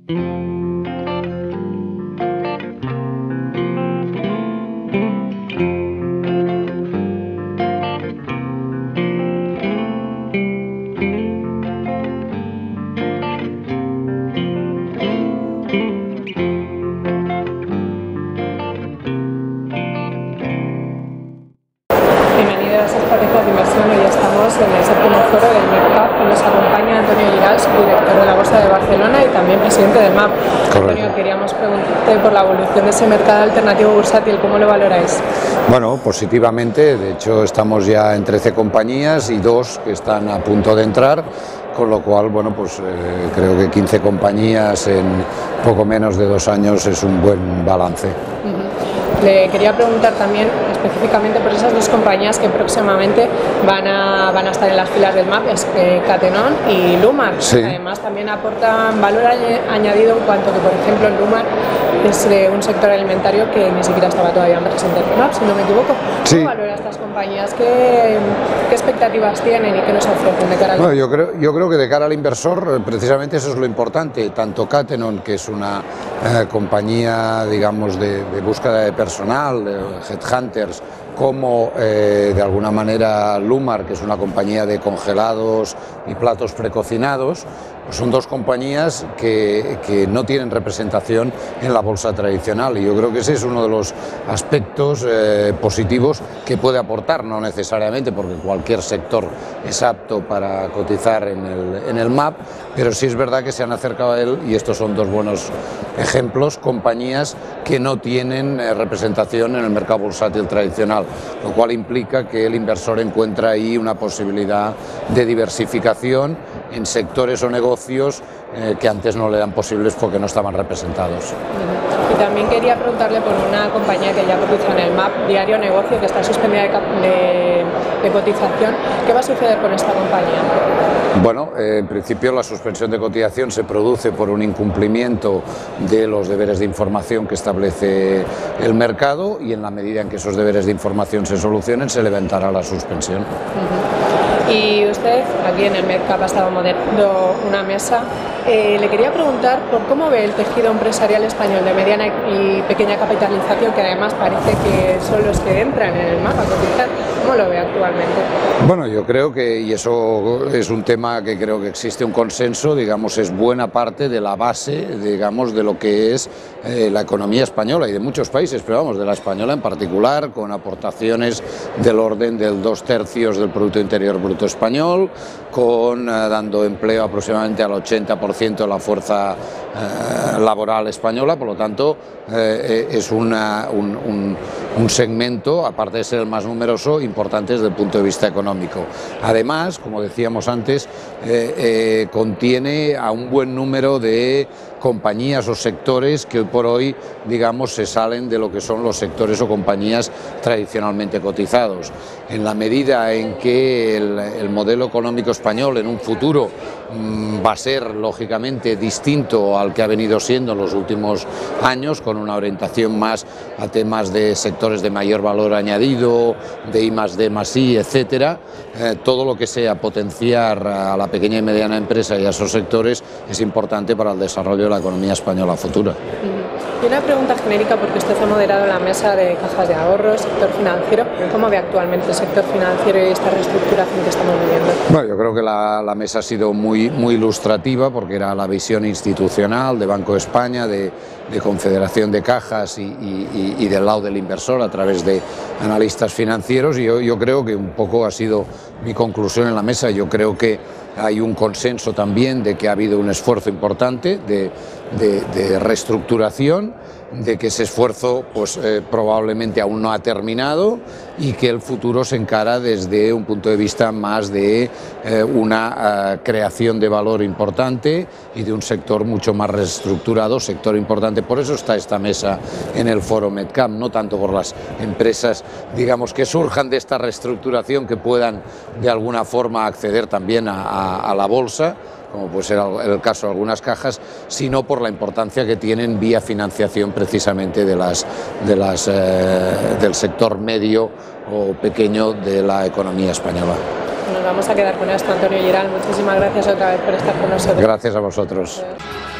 Bienvenidos a Estrategias de Inversión. Hoy estamos en el séptimo foro del MIRCAP y nos acompaña Antonio Girals, director de la Bolsa de Barcelona y también presidente del MAP. Correcto. Antonio, queríamos preguntarte por la evolución de ese mercado alternativo bursátil, ¿cómo lo valoráis? Bueno, positivamente, de hecho estamos ya en 13 compañías y 2 que están a punto de entrar, con lo cual, bueno, pues creo que 15 compañías en poco menos de 2 años es un buen balance. Le quería preguntar también específicamente por esas 2 compañías que próximamente van a estar en las filas del MAP, es Catenon y Lumar. Sí. Además también aportan valor añadido en cuanto que, por ejemplo, Lumar es un sector alimentario que ni siquiera estaba todavía presente en el MAP, si no me equivoco. Sí. ¿Cómo valora estas compañías? ¿Qué expectativas tienen y qué nos ofrecen de cara al... Bueno, yo creo que de cara al inversor, precisamente eso es lo importante. Tanto Catenon, que es una compañía, digamos, de búsqueda de personal, headhunters, como de alguna manera Lumar, que es una compañía de congelados y platos precocinados, pues son 2 compañías que no tienen representación en la bolsa tradicional, y yo creo que ese es uno de los aspectos positivos que puede aportar, no necesariamente porque cualquier sector es apto para cotizar en el MAP, pero sí es verdad que se han acercado a él, y estos son 2 buenos ejemplos, compañías que no tienen representación en el mercado bursátil tradicional, lo cual implica que el inversor encuentra ahí una posibilidad de diversificación en sectores o negocios que antes no le eran posibles porque no estaban representados. Y también quería preguntarle por una compañía que ya cotiza en el MAP, Diario Negocio, que está suspendida de cotización. ¿Qué va a suceder con esta compañía? Bueno, en principio la suspensión de cotización se produce por un incumplimiento de los deberes de información que establece el mercado, y en la medida en que esos deberes de información se solucionen se levantará la suspensión. Y usted, aquí en el MIRCAP, ha estado moderando una mesa. Le quería preguntar por cómo ve el tejido empresarial español de mediana y pequeña capitalización, que además parece que son los que entran en el MAP a cotizar. ¿Cómo lo ve actualmente? Bueno, yo creo que, y eso es un tema que creo que existe un consenso, digamos, es buena parte de la base, digamos, de lo que es la economía española y de muchos países, pero vamos, de la española en particular, con aportaciones del orden del 2/3 del Producto Interior Bruto español, dando empleo aproximadamente al 80% de la fuerza laboral española. Por lo tanto, es un segmento, aparte de ser el más numeroso, importante desde el punto de vista económico. Además, como decíamos antes, contiene a un buen número de compañías o sectores que hoy por hoy, digamos, se salen de lo que son los sectores o compañías tradicionalmente cotizados. En la medida en que el modelo económico español en un futuro va a ser lógicamente distinto al que ha venido siendo en los últimos años, con una orientación más a temas de sectores de mayor valor añadido, de I+D+I, etcétera, todo lo que sea potenciar a la pequeña y mediana empresa y a esos sectores es importante para el desarrollo de la economía española futura. Y una pregunta genérica, porque usted ha moderado la mesa de cajas de ahorro, sector financiero. ¿Cómo ve actualmente el sector financiero y esta reestructuración que estamos viviendo? Bueno, yo creo que la mesa ha sido muy ilustrativa, porque era la visión institucional de Banco de España, de Confederación de Cajas y del lado del inversor a través de analistas financieros, y yo creo que un poco ha sido mi conclusión en la mesa. Yo creo que hay un consenso también de que ha habido un esfuerzo importante de reestructuración, de que ese esfuerzo pues probablemente aún no ha terminado, y que el futuro se encara desde un punto de vista más de una creación de valor importante y de un sector mucho más reestructurado, sector importante. Por eso está esta mesa en el foro MedCap, no tanto por las empresas, digamos, que surjan de esta reestructuración, que puedan de alguna forma acceder también a la bolsa, como puede ser el caso de algunas cajas, sino por la importancia que tienen vía financiación precisamente del sector medio o pequeño de la economía española. Nos vamos a quedar con esto, Antonio Girals. Muchísimas gracias otra vez por estar con nosotros. Gracias a vosotros. Adiós.